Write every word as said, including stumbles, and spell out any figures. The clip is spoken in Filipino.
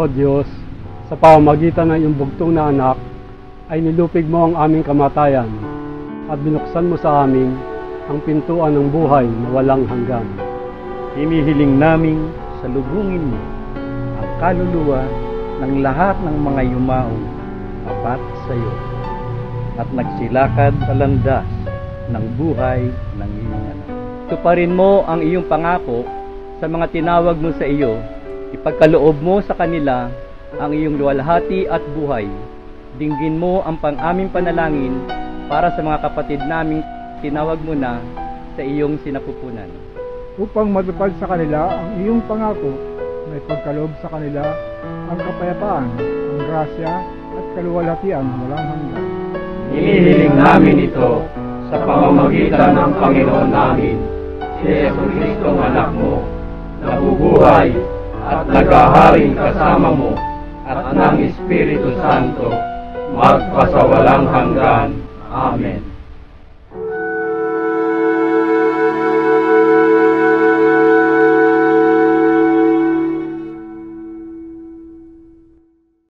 O Diyos, sa pamamagitan ng iyong bugtong na anak, ay nilupig mo ang aming kamatayan at binuksan mo sa amin ang pintuan ng buhay na walang hanggan. Hinihiling naming salubungin mo ang kaluluwa ng lahat ng mga yumaong apat sa iyo at nagsilakad sa landas ng buhay ng iyong anak. Tuparin mo ang iyong pangako sa mga tinawag mo sa iyo. Ipagkaloob mo sa kanila ang iyong luwalhati at buhay. Dinggin mo ang pang-aming panalangin para sa mga kapatid naming tinawag mo na sa iyong sinapupunan. Upang matupad sa kanila ang iyong pangako na ipagkaloob sa kanila ang kapayapaan, ang grasya at kaluwalhatian walang hanggan. Hinihiling namin ito sa pamamagitan ng Panginoon namin, si Jesucristo ang anak mo, nabubuhay at naghaharing kasama mo at ng Espiritu Santo, magpasawalang hanggan. Amen.